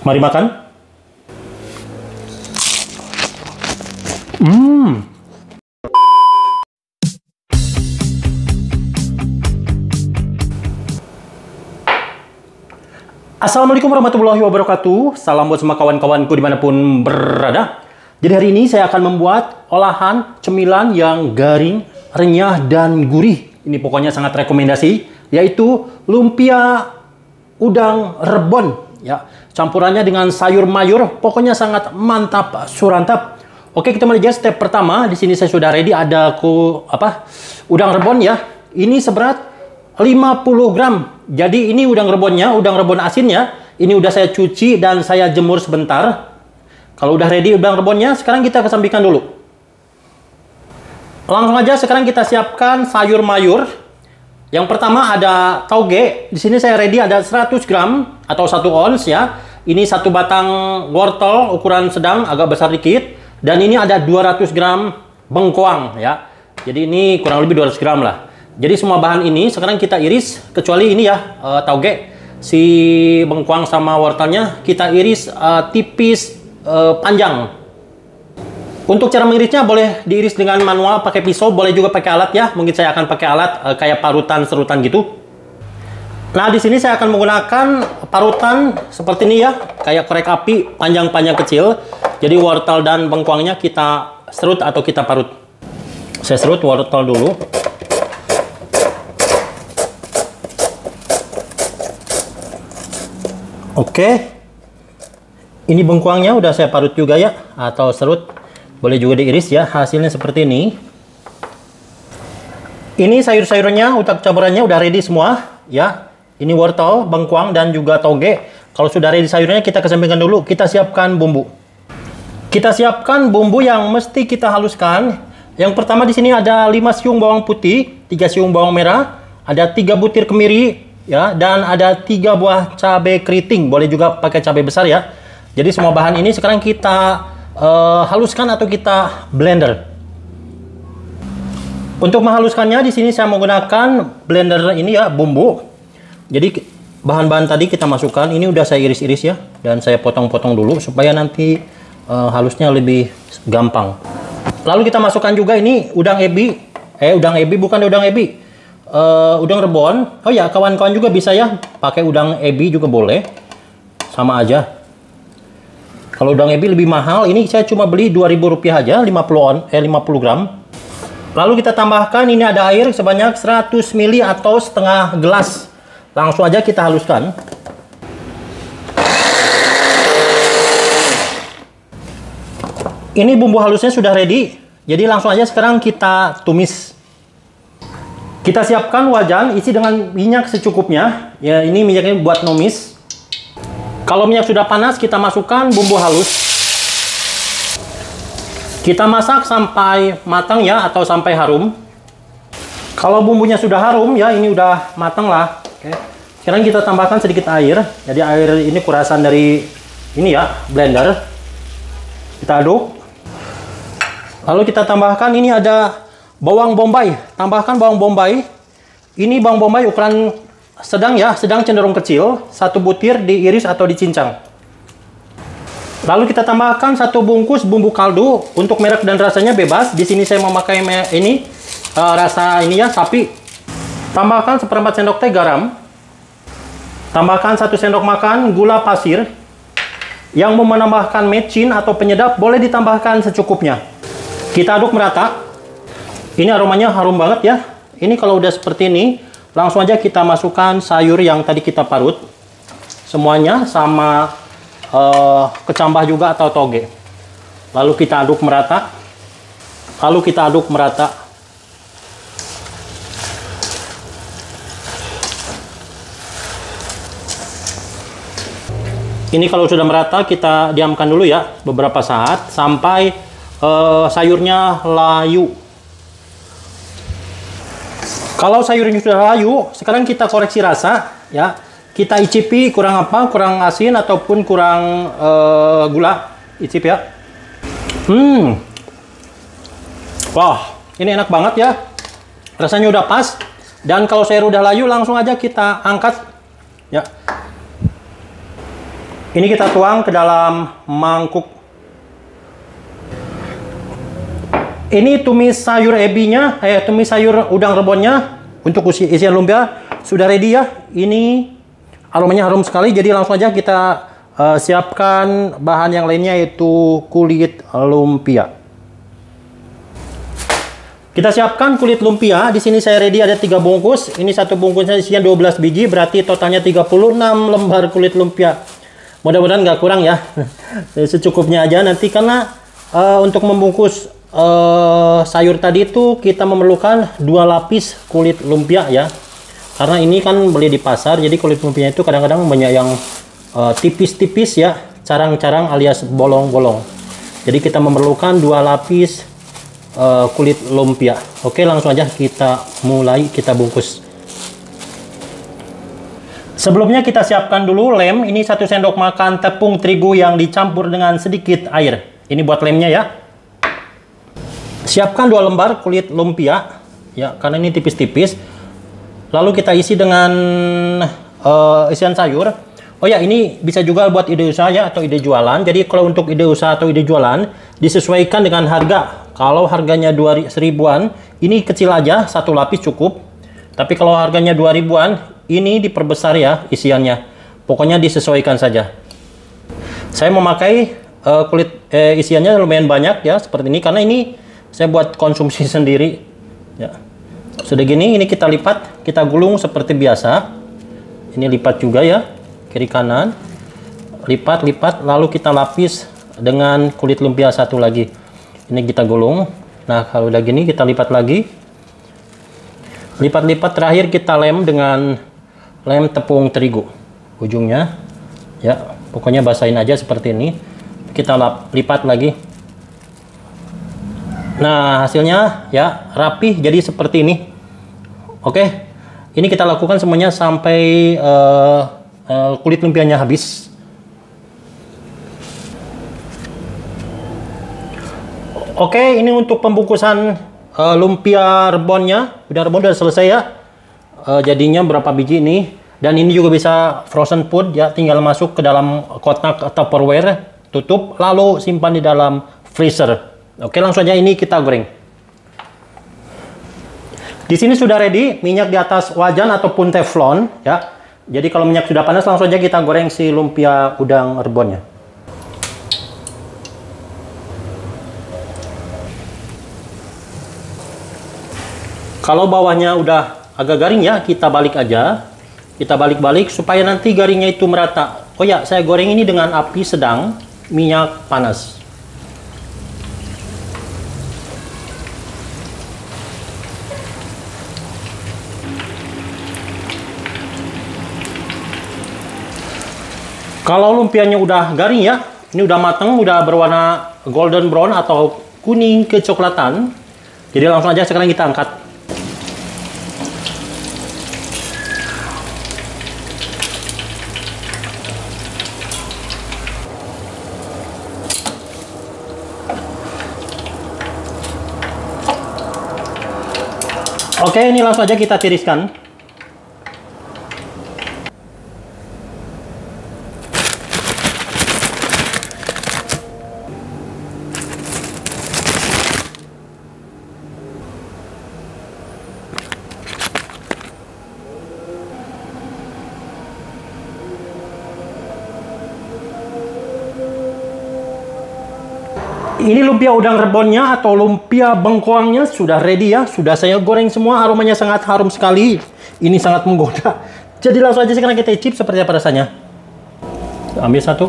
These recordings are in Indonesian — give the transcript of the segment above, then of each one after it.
Mari makan. Assalamualaikum warahmatullahi wabarakatuh. Salam buat semua kawan-kawanku dimanapun berada. Jadi hari ini saya akan membuat olahan cemilan yang garing, renyah, dan gurih. Ini pokoknya sangat rekomendasi, yaitu lumpia udang rebon. Ya, campurannya dengan sayur mayur, pokoknya sangat mantap, surantap. Oke, kita mulai. Step pertama, di sini saya sudah ready. Ada udang rebon ya. Ini seberat 50 gram. Jadi ini udang rebonnya, udang rebon asinnya. Ini udah saya cuci dan saya jemur sebentar. Kalau udah ready udang rebonnya, sekarang kita kesampingkan dulu. Langsung aja sekarang kita siapkan sayur mayur. Yang pertama ada tauge. Di sini saya ready ada 100 gram atau 1 ons ya. Ini satu batang wortel ukuran sedang, agak besar dikit. Dan ini ada 200 gram bengkoang ya. Jadi ini kurang lebih 200 gram lah. Jadi semua bahan ini sekarang kita iris, kecuali ini ya, tauge. Si bengkoang sama wortelnya kita iris tipis, panjang. Untuk cara mengirisnya boleh diiris dengan manual pakai pisau, boleh juga pakai alat ya. Mungkin saya akan pakai alat kayak parutan serutan gitu. Nah, di sini saya akan menggunakan parutan seperti ini ya, kayak korek api panjang-panjang kecil. Jadi wortel dan bengkoangnya kita serut atau kita parut. Saya serut wortel dulu. Oke, ini bengkoangnya udah saya parut juga ya, atau serut, boleh juga diiris ya. Hasilnya seperti ini. Ini sayur-sayurnya, utak campurannya udah ready semua ya. Ini wortel, bengkoang, dan juga toge. Kalau sudah ready sayurnya, kita kesampingkan dulu. Kita siapkan bumbu. Kita siapkan bumbu yang mesti kita haluskan. Yang pertama di sini ada 5 siung bawang putih, 3 siung bawang merah, ada 3 butir kemiri. Ya, dan ada 3 buah cabai keriting, boleh juga pakai cabai besar ya. Jadi semua bahan ini sekarang kita haluskan atau kita blender. Untuk menghaluskannya di sini saya menggunakan blender ini ya, bumbu. Jadi bahan-bahan tadi kita masukkan, ini udah saya iris-iris ya, dan saya potong-potong dulu supaya nanti halusnya lebih gampang. Lalu kita masukkan juga ini udang ebi, udang rebon. Oh ya, kawan-kawan juga bisa ya pakai udang ebi juga boleh, sama aja. Kalau udang ebi lebih mahal, ini saya cuma beli Rp2.000 aja, 50 gram. Lalu kita tambahkan ini ada air sebanyak 100 ml atau setengah gelas. Langsung aja kita haluskan. Ini bumbu halusnya sudah ready, jadi langsung aja sekarang kita tumis. Kita siapkan wajan, isi dengan minyak secukupnya. Ya, ini minyaknya buat numis. Kalau minyak sudah panas, kita masukkan bumbu halus. Kita masak sampai matang ya, atau sampai harum. Kalau bumbunya sudah harum ya, ini udah matang lah. Oke. Sekarang kita tambahkan sedikit air. Jadi air ini kurasan dari ini ya, blender. Kita aduk. Lalu kita tambahkan ini ada bawang bombay, tambahkan bawang bombay. Ini bawang bombay ukuran sedang ya, sedang cenderung kecil. 1 butir diiris atau dicincang. Lalu kita tambahkan 1 bungkus bumbu kaldu. Untuk merek dan rasanya bebas. Di sini saya memakai ini rasa ini ya, sapi. Tambahkan 1/4 sendok teh garam. Tambahkan 1 sendok makan gula pasir. Yang mau menambahkan mecin atau penyedap boleh ditambahkan secukupnya. Kita aduk merata. Ini aromanya harum banget ya. Ini kalau udah seperti ini, langsung aja kita masukkan sayur yang tadi kita parut. Semuanya sama kecambah juga atau toge. Lalu kita aduk merata. Ini kalau sudah merata, kita diamkan dulu ya beberapa saat sampai sayurnya layu. Kalau sayurnya sudah layu, sekarang kita koreksi rasa ya. Kita icipi kurang apa, kurang asin ataupun kurang gula. Icip ya. Wah, ini enak banget ya. Rasanya udah pas. Dan kalau sayur udah layu, langsung aja kita angkat ya. Ini kita tuang ke dalam mangkuk. Ini tumis sayur ebinya, tumis sayur udang rebonnya untuk isian lumpia sudah ready ya. Ini aromanya harum sekali, jadi langsung aja kita siapkan bahan yang lainnya, yaitu kulit lumpia. Kita siapkan kulit lumpia. Di sini saya ready ada 3 bungkus. Ini satu bungkusnya isinya 12 biji, berarti totalnya 36 lembar kulit lumpia. Mudah-mudahan nggak kurang ya. Secukupnya aja nanti, karena untuk membungkus sayur tadi itu kita memerlukan 2 lapis kulit lumpia ya. Karena ini kan beli di pasar, jadi kulit lumpianya itu kadang-kadang banyak yang tipis-tipis ya, carang-carang alias bolong-bolong. Jadi kita memerlukan 2 lapis kulit lumpia. Oke, langsung aja kita mulai, kita bungkus. Sebelumnya kita siapkan dulu lem. Ini 1 sendok makan tepung terigu yang dicampur dengan sedikit air. Ini buat lemnya ya. Siapkan 2 lembar kulit lumpia ya, karena ini tipis-tipis. Lalu kita isi dengan isian sayur. Oh ya, ini bisa juga buat ide usaha ya, atau ide jualan. Jadi kalau untuk ide usaha atau ide jualan disesuaikan dengan harga. Kalau harganya 2.000-an, ini kecil aja, 1 lapis cukup. Tapi kalau harganya 2.000-an, ini diperbesar ya isiannya. Pokoknya disesuaikan saja. Saya memakai isiannya lumayan banyak ya, seperti ini, karena ini saya buat konsumsi sendiri ya. Sudah gini, ini kita lipat, kita gulung seperti biasa. Ini lipat juga ya, kiri kanan, lipat, lalu kita lapis dengan kulit lumpia satu lagi. Ini kita gulung. Nah, kalau udah gini kita lipat lagi, lipat, terakhir kita lem dengan lem tepung terigu ujungnya ya. Pokoknya basahin aja seperti ini, kita lipat lagi. Nah, hasilnya ya rapi, jadi seperti ini. Oke, ini kita lakukan semuanya sampai kulit lumpianya habis. Oke, ini untuk pembungkusan lumpia rebonnya. Rebon udah selesai ya. Jadinya berapa biji ini. Dan ini juga bisa frozen food ya, tinggal masuk ke dalam kotak Tupperware, tutup, lalu simpan di dalam freezer. Oke, langsung aja ini kita goreng. Di sini sudah ready, minyak di atas wajan ataupun teflon ya. Jadi kalau minyak sudah panas, langsung aja kita goreng si lumpia udang rebonnya. Kalau bawahnya udah agak garing ya, kita balik aja. Kita balik-balik supaya nanti garingnya itu merata. Oh ya, saya goreng ini dengan api sedang, minyak panas. Kalau lumpianya udah garing ya, ini udah mateng, udah berwarna golden brown atau kuning kecoklatan. Jadi langsung aja sekarang kita angkat. Oke, ini langsung aja kita tiriskan. Ini lumpia udang rebonnya atau lumpia bengkoangnya sudah ready ya. Sudah saya goreng semua, aromanya sangat harum sekali. Ini sangat menggoda. Jadi langsung aja sekarang kita icip seperti apa rasanya. Ambil satu.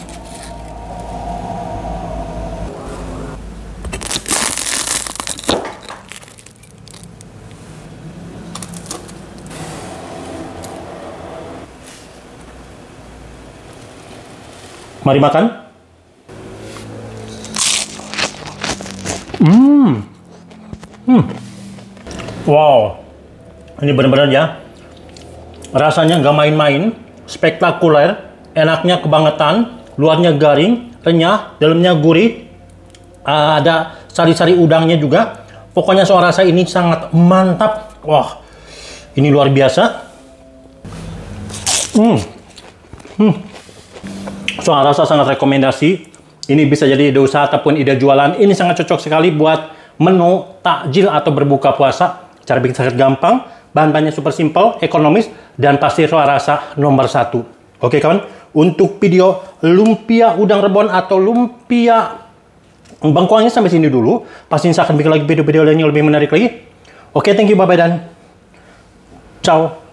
Mari makan. Wow, ini benar-benar ya, rasanya nggak main-main, spektakuler, enaknya kebangetan, luarnya garing, renyah, dalamnya gurih, ada sari-sari udangnya juga. Pokoknya soal rasa ini sangat mantap. Wah, ini luar biasa. Soal rasa sangat rekomendasi. Ini bisa jadi ide usaha ataupun ide jualan. Ini sangat cocok sekali buat menu takjil atau berbuka puasa. Cara bikin sangat gampang, bahan-bahannya super simple, ekonomis, dan pasti rasa nomor 1. Oke kawan, untuk video lumpia udang rebon atau lumpia bengkoangnya sampai sini dulu. Pasti saya akan bikin lagi video-video lainnya lebih menarik lagi. Oke, thank you, bye-bye dan ciao.